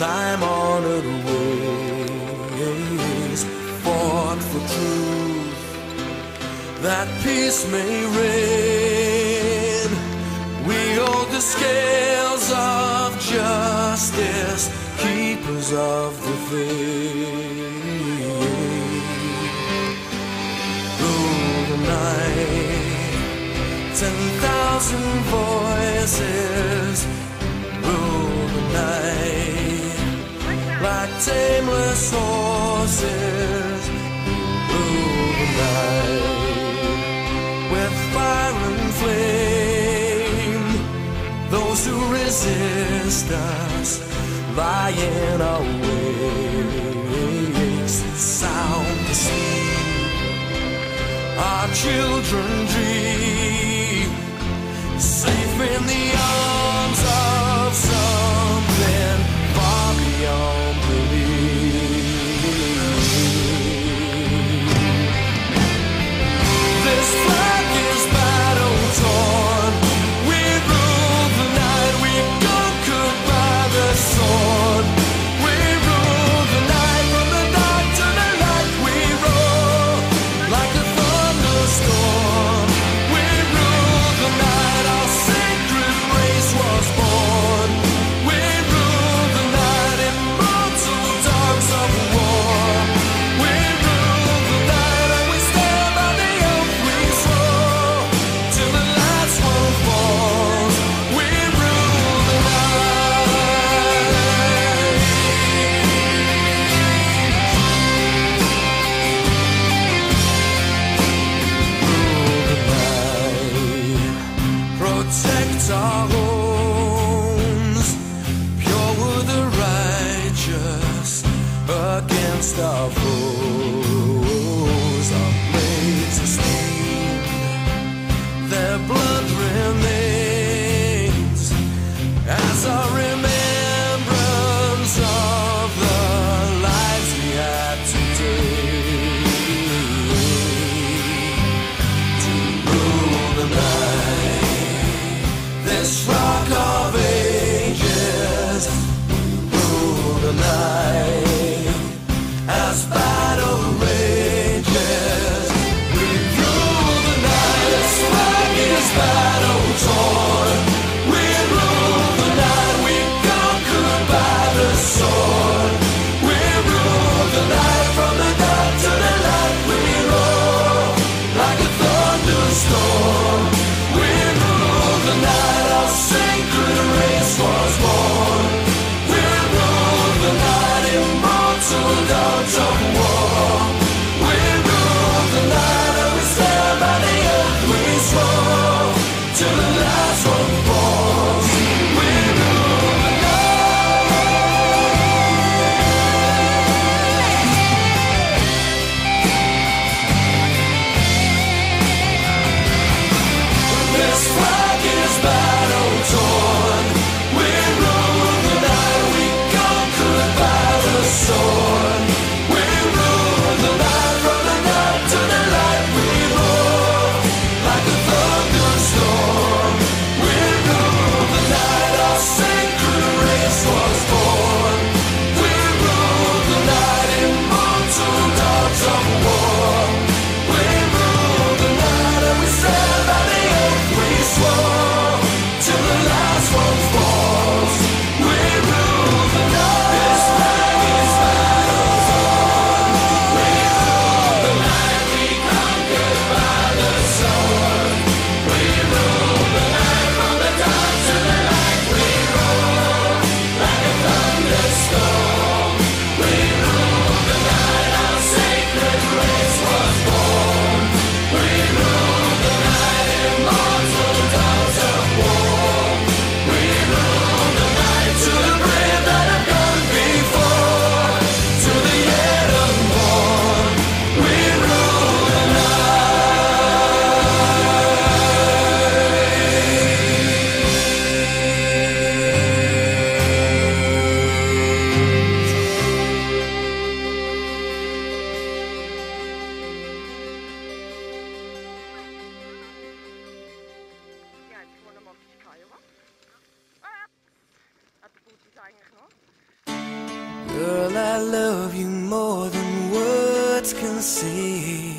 time-honored ways, fought for truth, that peace may reign. We hold the scales of justice, keepers of the faith. Rule the night, 10,000 voices. Rule the night, like tameless horses. Rule the night, with fire and flame. Those who resist us, lying awake, sound asleep. Our children dream, safe in the arms of something far beyond belief. This flag is battle torn. We rule the night, we conquered by the sword. We rule the night, from the dark to the light. We roar like a thunderstorm. We rule the night, our sacred race was born. We rule the night, immortal dogs of war. We rule the night, and we stand by the oath we swore, till the last one falls. We rule the night. Rule the night, protect our homes, pure were the righteous against our foes. Our blades are stained, their blood remains as a remembrance of the lives we had today. To rule the night, this rock of ages. Rule the night, as battle rages. We rule the night, this flag is battle torn. We rule the night, we conquered by the sword. We rule the night, from the dark to the light. We roar like a thunderstorm. We rule the night, our sacred race was born. We rule the night, Girl, I love you more than words can say.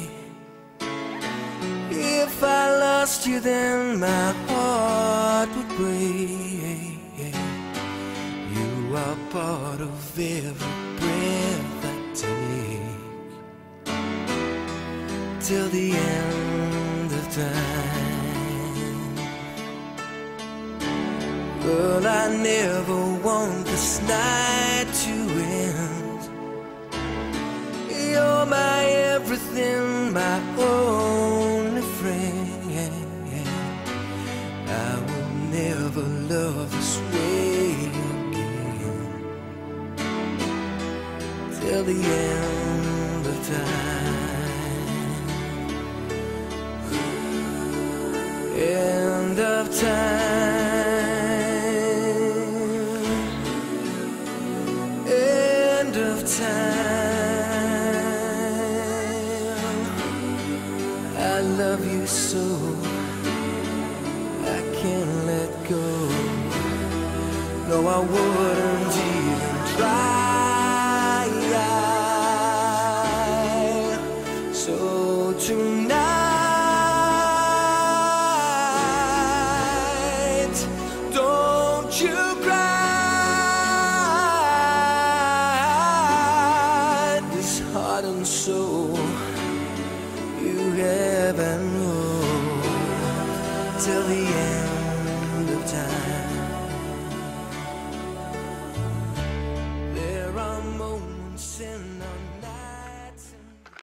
If I lost you, then my heart would break. You are part of every breath I take, till the end of time. Girl, I never want this night to end. You're my everything, my only friend. I will never love this way again, till the end of time. End of time. End of time. I love you so, I can't let go. No, I wouldn't even try. So tonight, don't you cry. This heart and soul you have and know, till the end of time.